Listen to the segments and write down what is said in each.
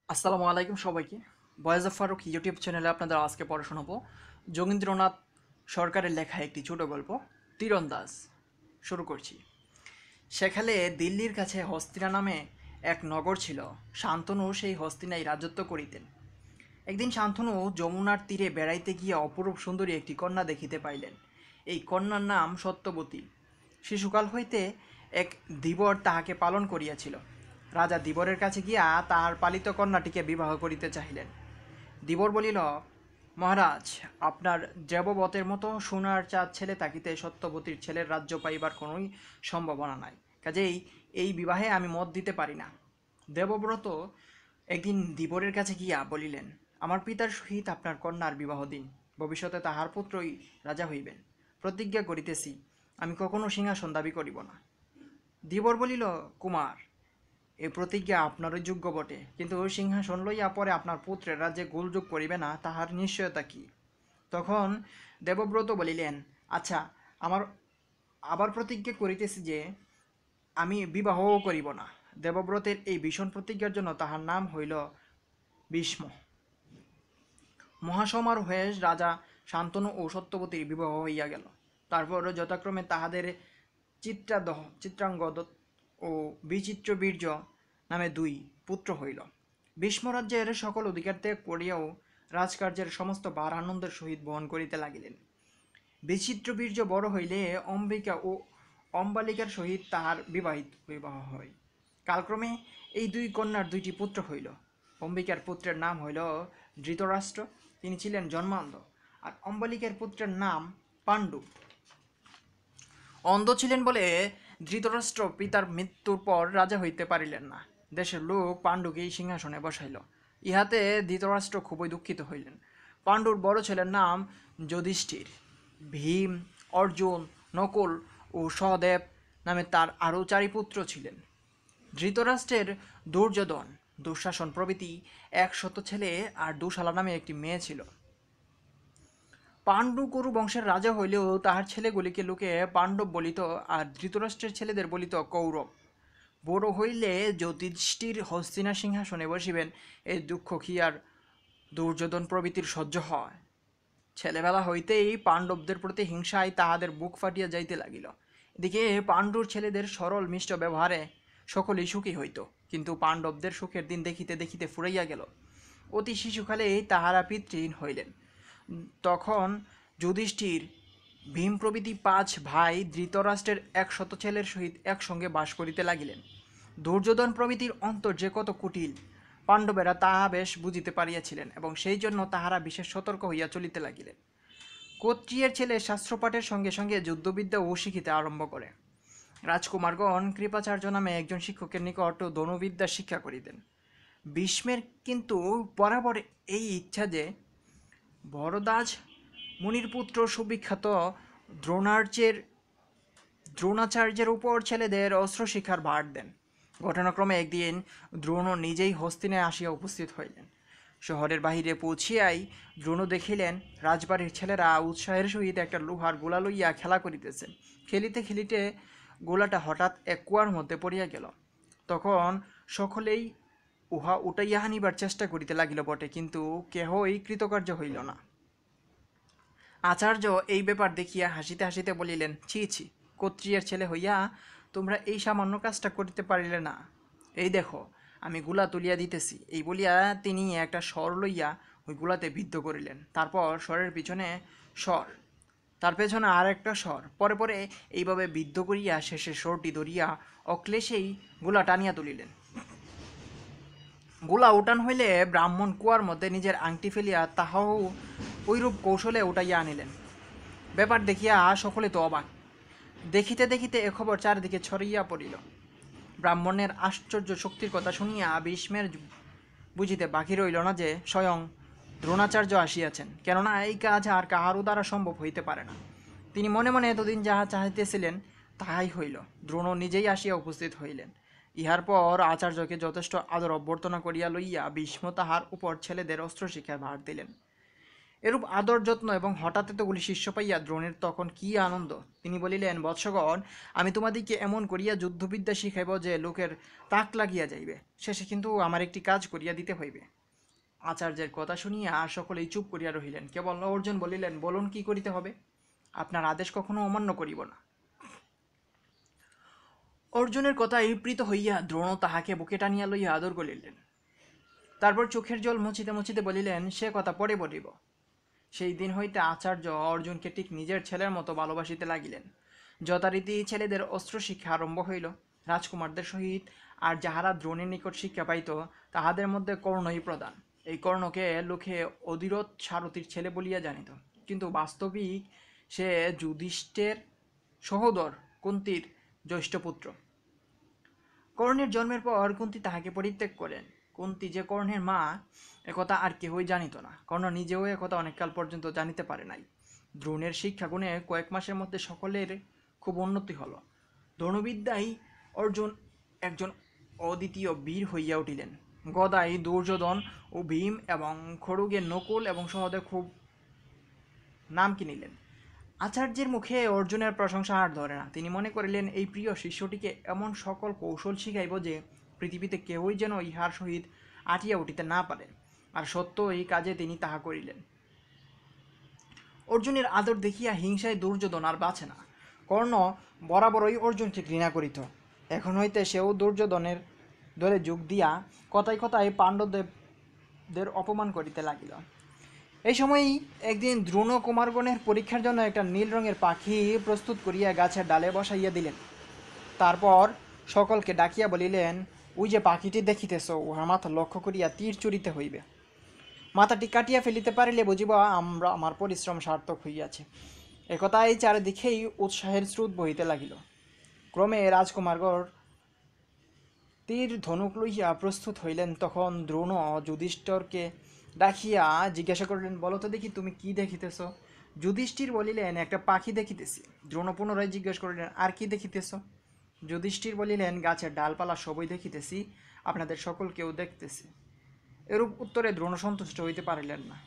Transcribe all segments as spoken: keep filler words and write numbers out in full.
আসসালামু আলাইকুম সবাইকে। ভয়েস অফ ফারুক ইউটিউব চ্যানেলে আপনাদের আজকে পড়া শোনাবো যোগেন্দ্রনাথ সরকারের লেখা একটি ছোট গল্প তীরন্দাজ। শুরু করছি। সেখানে দিল্লির কাছে হস্তিনা নামে এক নগর ছিল। শান্তনু সেই হস্তিনায় রাজত্ব করিতেন। একদিন শান্তনু যমুনার তীরে বেড়াইতে গিয়া অপরূপ সুন্দরী একটি কন্যা দেখিতে পাইলেন। এই কন্যার নাম সত্যবতী। শিশুকাল হইতে এক ধীবর তাহাকে পালন করিয়াছিল। রাজা ধীবরের কাছে গিয়া তাহার পালিত কন্যাটিকে বিবাহ করিতে চাহিলেন। ধীবর বলিল, মহারাজ, আপনার দেববতের মতো সোনার চাঁদ ছেলে থাকিতে সত্যবতীর ছেলের রাজ্য পাইবার কোনোই সম্ভাবনা নাই, কাজেই এই বিবাহে আমি মত দিতে পারি না। দেবব্রত একদিন ধীবরের কাছে গিয়া বলিলেন, আমার পিতার সহিত আপনার কন্যার বিবাহ দিন, ভবিষ্যতে তাহার পুত্রই রাজা হইবেন। প্রতিজ্ঞা করিতেছি, আমি কখনো সিংহাসন দাবি করিব না। ধীবর বলিল, কুমার, এই প্রতিজ্ঞা আপনারই যোগ্য বটে, কিন্তু সিংহাসন লইয়া পরে আপনার পুত্রের রাজ্যে গোলযোগ করিবে না, তাহার নিশ্চয়তা কি? তখন দেবব্রত বলিলেন, আচ্ছা, আমার আবার প্রতিজ্ঞা করিতেছি যে আমি বিবাহও করিব না। দেবব্রতের এই ভীষণ প্রতিজ্ঞার জন্য তাহার নাম হইল ভীষ্ম। মহাসমারোহে রাজা শান্তনু ও সত্যবতীর বিবাহ হইয়া গেল। তারপর যথাক্রমে তাহাদের চিত্রাদহ চিত্রাঙ্গদ ও বিচিত্রবীর্য নামে দুই পুত্র হইল। ভীষ্মরাজ্যের সকল অধিকার ত্যাগ করিয়াও রাজকার্যের সমস্ত ভার আনন্দের সহিত বহন করিতে লাগিলেন। বিচিত্রবীর্য বড় হইলে অম্বিকা ও অম্বালিকার সহিত তাহার বিবাহিত বিবাহ হয়। কালক্রমে এই দুই কন্যার দুইটি পুত্র হইল। অম্বিকার পুত্রের নাম হইল ধৃতরাষ্ট্র, তিনি ছিলেন জন্মান্ধ, আর অম্বালিকার পুত্রের নাম পাণ্ডু। অন্ধ ছিলেন বলে ধৃতরাষ্ট্র পিতার মৃত্যুর পর রাজা হইতে পারিলেন না। দেশের লোক পাণ্ডুকেই সিংহাসনে বসাইল। ইহাতে ধৃতরাষ্ট্র খুবই দুঃখিত হইলেন। পাণ্ডুর বড় ছেলের নাম যুধিষ্ঠির। ভীম, অর্জুন, নকুল ও সহদেব নামে তার আরও চারি পুত্র ছিলেন। ধৃতরাষ্ট্রের দুর্যোধন, দুঃশাসন প্রভৃতি একশত ছেলে আর দুশালা নামে একটি মেয়ে ছিল। পাণ্ডু কুরু বংশের রাজা হইলেও তাহার ছেলেগুলিকে লোকে পাণ্ডব বলিত, আর ধৃতরাষ্ট্রের ছেলেদের বলিত কৌরব। বড় হইলে যুধিষ্ঠির হস্তিনা সিংহাসনে বসিবেন, এই দুঃখ কি আর দুর্যোধন প্রভৃতির সহ্য হয়? ছেলেবেলা হইতেই পাণ্ডবদের প্রতি হিংসায় তাহাদের বুক ফাটিয়া যাইতে লাগিল। এদিকে পাণ্ডুর ছেলেদের সরল মিষ্ট ব্যবহারে সকলেই সুখী হইত, কিন্তু পাণ্ডবদের সুখের দিন দেখিতে দেখিতে ফুরাইয়া গেল। অতি শিশুকালেই তাহারা পিতৃহীন হইলেন। তখন যুধিষ্ঠির, ভীম প্রভৃতি পাঁচ ভাই ধৃতরাষ্ট্রের একশত ছেলের সহিত একসঙ্গে বাস করিতে লাগিলেন। দুর্যোধন প্রভৃতির অন্তর যে কত কুটিল, পাণ্ডবেরা তাহা বেশ বুঝিতে পারিয়াছিলেন, এবং সেই জন্য তাহারা বিশেষ সতর্ক হইয়া চলিতে লাগিলেন। ক্ষত্রিয়ের ছেলে শাস্ত্রপাঠের সঙ্গে সঙ্গে যুদ্ধবিদ্যাও শিখিতে আরম্ভ করে। রাজকুমারগণ কৃপাচার্য নামে একজন শিক্ষকের নিকট ধনুবিদ্যা শিক্ষা করিতেন। ভীষ্মের কিন্তু বরাবর এই ইচ্ছা যে ভরদ্বাজ মুনির পুত্র সুবিখ্যাত দ্রোণার্যের দ্রোণাচার্যের উপর ছেলেদের অস্ত্র শিক্ষার ভার দেন। ঘটনাক্রমে একদিন দ্রোণ নিজেই হস্তিনায় আসিয়া উপস্থিত হইলেন। শহরের বাহিরে পৌঁছিয়াই দ্রোণ দেখিলেন রাজবাড়ির ছেলেরা উৎসাহের সহিত একটা লোহার গোলা লইয়া খেলা করিতেছে। খেলিতে খেলিতে গোলাটা হঠাৎ এক কুয়ার মধ্যে পড়িয়া গেল। তখন সকলেই উহা উঠাইয়া হানিবার চেষ্টা করিতে লাগিল বটে, কিন্তু কেহই কৃতকার্য হইল না। আচার্য এই ব্যাপার দেখিয়া হাসিতে হাসিতে বলিলেন, ছি ছি, ক্ষত্রিয়ের ছেলে হইয়া তোমরা এই সামান্য কাজটা করিতে পারিলে না। এই দেখো, আমি গুলা তুলিয়া দিতেছি। এই বলিয়া তিনি একটা স্বর লইয়া ওই গুলাতে বিদ্ধ করিলেন। তারপর স্বরের পিছনে স্বর, তার পেছনে আর একটা স্বর, পরে পরে এইভাবে বিদ্ধ করিয়া শেষে স্বরটি ধরিয়া অক্লেশেই গোলা টানিয়া তুলিলেন। গোলা উঠান হইলে ব্রাহ্মণ কুয়ার মধ্যে নিজের আংটি ফেলিয়া তাহাও ঐরূপ কৌশলে উঠাইয়া আনিলেন। ব্যাপার দেখিয়া সকলে তো অবাক। দেখিতে দেখিতে এ খবর চারিদিকে ছড়িয়া পড়িল। ব্রাহ্মণের আশ্চর্য শক্তির কথা শুনিয়া ভীষ্মের বুঝিতে বাকি রইল না যে স্বয়ং দ্রোণাচার্য আসিয়াছেন, কেননা এই কাজ আর কাহারও দ্বারা সম্ভব হইতে পারে না। তিনি মনে মনে এতদিন যাহা চাহিতেছিলেন তাহাই হইল। দ্রোণ নিজেই আসিয়া উপস্থিত হইলেন। ইহার পর আচার্যকে যথেষ্ট আদর অভ্যর্থনা করিয়া লইয়া ভীষ্ম তাহার উপর ছেলেদের অস্ত্রশিক্ষায় ভার দিলেন। এরূপ আদর যত্ন এবং হঠাৎ এতগুলি শিষ্য পাইয়া দ্রোণের তখন কি আনন্দ। তিনি বলিলেন, বৎসগণ, আমি তোমাদিকে এমন করিয়া যুদ্ধবিদ্যা শিখাইব যে লোকের তাক লাগিয়া যাইবে, শেষে কিন্তু আমার একটি কাজ করিয়া দিতে হইবে। আচার্যের কথা শুনিয়া সকলেই চুপ করিয়া রহিলেন। কেবল অর্জুন বলিলেন, বলুন কি করিতে হবে? আপনার আদেশ কখনো অমান্য করিব না। অর্জুনের কথায় প্রীত হইয়া দ্রোণ তাহাকে বুকে টানিয়া লইয়া আদর করিলেন। তারপর চোখের জল মুছিতে মুছিতে বলিলেন, সে কথা পরে বলিব। সেই দিন হইতে আচার্য অর্জুনকে ঠিক নিজের ছেলের মতো ভালোবাসিতে লাগিলেন। যথারীতি ছেলেদের অস্ত্র শিক্ষা আরম্ভ হইল। রাজকুমারদের সহিত আর যাহারা দ্রোণের নিকট শিক্ষা পাইত তাহাদের মধ্যে কর্ণই প্রধান। এই কর্ণকে লোকে অধিরথ সারথীর ছেলে বলিয়া জানিত, কিন্তু বাস্তবিক সে যুধিষ্ঠিরের সহোদর কুন্তীর জ্যৈষ্ঠ পুত্র। কর্ণের জন্মের পর কুন্তী তাহাকে পরিত্যাগ করেন। কুন্তী যে কর্ণের মা একথা আর কেহই জানিত না। কর্ণ নিজেও একথা অনেককাল পর্যন্ত জানিতে পারে নাই। দ্রোণের শিক্ষাগুণে কয়েক মাসের মধ্যে সকলের খুব উন্নতি হল। ধনুবিদ্যায় অর্জুন একজন অদ্বিতীয় বীর হইয়া উঠিলেন। গদায় দুর্যোধন ও ভীম এবং খড়ুগে নকুল এবং সহদেব খুব নাম কিনিলেন। আচার্যের মুখে অর্জুনের প্রশংসা আর ধরে না। তিনি মনে করিলেন, এই প্রিয় শিষ্যটিকে এমন সকল কৌশল শিখাইব যে পৃথিবীতে কেউই যেন ইহার সহিত আটিয়া উঠিতে না পারে। আর সত্য এই কাজে তিনি তাহা করিলেন। অর্জুনের আদর দেখিয়া হিংসায় দুর্যোধন আর বাঁচে না। কর্ণ বরাবরই অর্জুনকে ঘৃণা করিত। এখন হইতে সেও দুর্যোধনের দলে যোগ দিয়া কথায় কথায় পাণ্ডবদের অপমান করিতে লাগিল। এই সময়ই একদিন দ্রোণ কুমারগণের পরীক্ষার জন্য একটা নীল রঙের পাখি প্রস্তুত করিয়া গাছের ডালে বসাইয়া দিলেন। তারপর সকলকে ডাকিয়া বলিলেন, ওই যে পাখিটি দেখিতেছ, উহার মাথা লক্ষ্য করিয়া তীর চুরিতে হইবে। মাথাটি কাটিয়া ফেলিতে পারিলে বুঝিব আমরা আমার পরিশ্রম সার্থক হইয়াছে। একথাই চারিদিকেই উৎসাহের স্রোত বহিতে লাগিল। ক্রমে রাজকুমারগণ তীর ধনুক লইয়া প্রস্তুত হইলেন। তখন দ্রোণ যুধিষ্ঠিরকে ডাকিয়া জিজ্ঞাসা করিলেন, বলো তো দেখি তুমি কি দেখিতেছ? যুধিষ্ঠির বলিলেন, একটা পাখি দেখিতেছি। দ্রোণ পুনরায় জিজ্ঞাসা করিলেন, আর কি দেখিতেছ? যুধিষ্ঠির বলিলেন, গাছের ডালপালা সবই দেখিতেছি, আপনাদের সকলকেও দেখতেছি। এরূপ উত্তরে দ্রোণ সন্তুষ্ট হইতে পারিলেন না।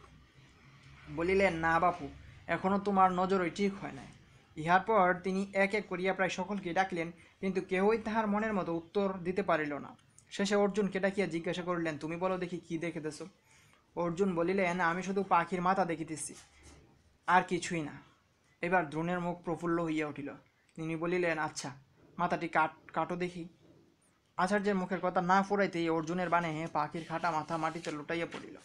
বলিলেন, না বাপু, এখনো তোমার নজরই ঠিক হয় নাই। ইহার পর তিনি এক এক করিয়া প্রায় সকলকে ডাকিলেন, কিন্তু কেহই তাহার মনের মতো উত্তর দিতে পারিল না। শেষে অর্জুনকে ডাকিয়া জিজ্ঞাসা করিলেন, তুমি বলো দেখি কি দেখিতেছ? অর্জুন বলিলেন, আমি শুধু পাখির মাথা দেখিতেছি, আর কিছুই না। এবার দ্রোণের মুখ প্রফুল্ল হইয়া উঠিল। তিনি বলিলেন, আচ্ছা, মাথাটি কাট কাটো দেখি। আচার্যের মুখের কথা না ফুরাইতেই অর্জুনের বাণে পাখির খাটা মাথা মাটিতে লুটাইয়া পড়িল।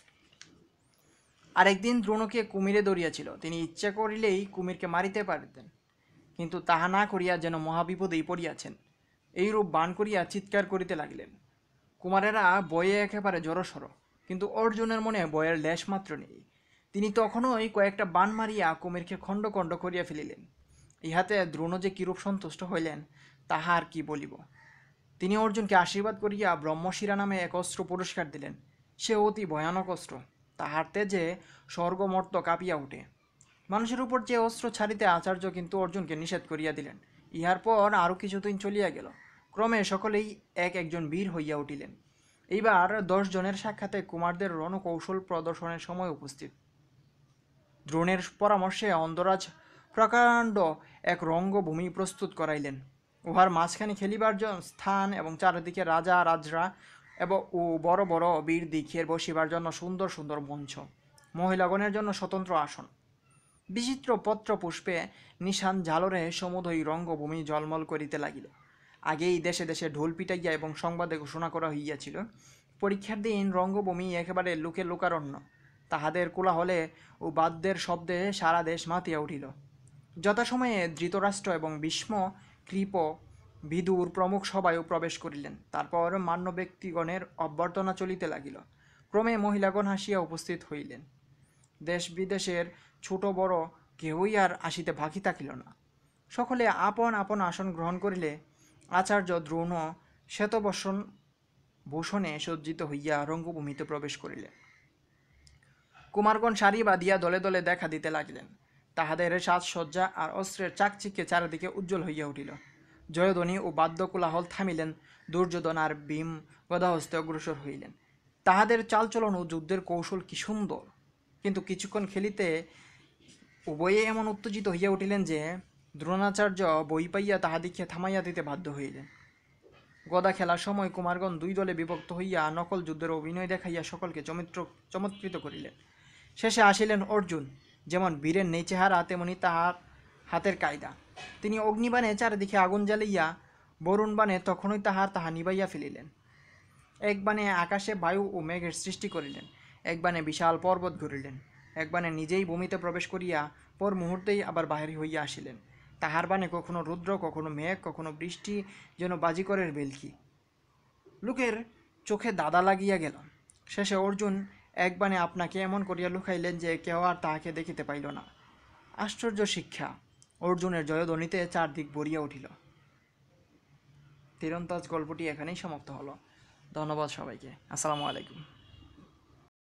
আরেকদিন দ্রোণকে কুমিরে ধরিয়াছিল। তিনি ইচ্ছা করিলেই কুমিরকে মারিতে পারিতেন, কিন্তু তাহা না করিয়া যেন মহাবিপদেই পড়িয়াছেন এইরূপ বাণ করিয়া চিৎকার করিতে লাগিলেন। কুমারেরা বয়ে একেবারে জড়সড়, কিন্তু অর্জুনের মনে বয়ের লেশ মাত্র নেই। তিনি তখনই কয়েকটা বাণ মারিয়া কুমিরকে খণ্ড খণ্ড করিয়া ফেলিলেন। ইহাতে দ্রোণ যে কিরূপ সন্তুষ্ট হইলেন তাহা আর কি বলিব। তিনি অর্জুনকে আশীর্বাদ করিয়া ব্রহ্মশিরা নামে এক অস্ত্র পুরস্কার দিলেন। সে অতি ভয়ানক অস্ত্র, তাহার তেজে স্বর্গমর্ত কাঁপিয়া উঠে। মানুষের উপর যে অস্ত্র ছাড়িতে আচার্য কিন্তু অর্জুনকে নিষেধ করিয়া দিলেন। ইহার পর আরও কিছুদিন চলিয়া গেল। ক্রমে সকলেই এক একজন বীর হইয়া উঠিলেন। এইবার দশ জনের সাক্ষাতে কুমারদের রণকৌশল প্রদর্শনের সময় উপস্থিত। দ্রোণের পরামর্শে অন্ধরাজ প্রকাণ্ড এক রঙ্গভূমি প্রস্তুত করাইলেন। উহার মাঝখানে খেলিবার স্থান এবং চারিদিকে রাজা রাজরা এবং ও বড় বড় বীর দিকের বসিবার জন্য সুন্দর সুন্দর মঞ্চ, মহিলাগণের জন্য স্বতন্ত্র আসন। বিচিত্র পত্র পুষ্পে নিশান ঝালরে সমুদয় রঙ্গভূমি জলমল করিতে লাগিল। আগেই দেশে দেশে ঢোল পিটাইয়া এবং সংবাদে ঘোষণা করা হইয়াছিল, পরীক্ষার দিন রঙ্গভূমি একেবারে লোকে লোকারণ্য। তাহাদের কোলাহলে ও বাদ্যের শব্দে সারা দেশ মাতিয়া উঠিল। যথাসময়ে ধৃতরাষ্ট্র এবং ভীষ্ম, কৃপ, বিদুর প্রমুখ সভায়ও প্রবেশ করিলেন। তারপর মান্য ব্যক্তিগণের অভ্যর্থনা চলিতে লাগিল। ক্রমে মহিলাগণ হাসিয়া উপস্থিত হইলেন। দেশ বিদেশের ছোট বড় কেহই আর আসিতে বাকি থাকিল না। সকলে আপন আপন আসন গ্রহণ করিলে আচার্য দ্রোণ শ্বেতবসন ভূষণে সজ্জিত হইয়া রঙ্গভূমিতে প্রবেশ করিলেন। কুমারগণ সারি বাঁধিয়া দলে দলে দেখা দিতে লাগিলেন। তাহাদের সাজসজ্জা আর অস্ত্রের চাকচিক্যে চারিদিকে উজ্জ্বল হইয়া উঠিল। জয়ধ্বনি ও বাদ্যকোলাহল থামিলেন। দুর্যোধন আর ভীম গদাহস্তে অগ্রসর হইলেন। তাহাদের চালচলন ও যুদ্ধের কৌশল কি সুন্দর! কিন্তু কিছুক্ষণ খেলিতে উভয়ে এমন উত্তেজিত হইয়া উঠিলেন যে দ্রোণাচার্য বই পাইয়া তাহাদিগকে থামাইয়া দিতে বাধ্য হইলেন। গদা খেলার সময় কুমারগণ দুই দলে বিভক্ত হইয়া নকল যুদ্ধের অভিনয় দেখাইয়া সকলকে চমৎর চমৎকৃত করিলেন। শেষে আসিলেন অর্জুন, যেমন বীরের নেই চেহারা তেমনি তাহার হাতের কায়দা। তিনি অগ্নিবাণে চারিদিকে আগুন জ্বালাইয়া বরুণ বাণে তখনই তাহার তাহা নিবাইয়া ফেলিলেন। এক বাণে আকাশে বায়ু ও মেঘের সৃষ্টি করিলেন, এক বাণে বিশাল পর্বত গড়িলেন, এক বাণে নিজেই ভূমিতে প্রবেশ করিয়া পর মুহূর্তেই আবার বাহির হইয়া আসিলেন। তাহার বাণে কখনো রুদ্র, কখনো মেঘ, কখনো বৃষ্টি, যেন বাজিকরের বেলকি। লোকের চোখে দাদা লাগিয়া গেল। শেষে অর্জুন এক বাণে আপনাকে এমন করিয়া লুকাইলেন যে কেউ আর তাহাকে দেখিতে পাইল না। আশ্চর্য শিক্ষা! অর্জুনের জয়ধ্বনিতে চারদিক ভরিয়া উঠিল। তীরন্দাজ গল্পটি এখানেই সমাপ্ত হলো। ধন্যবাদ সবাইকে। আসসালামু আলাইকুম।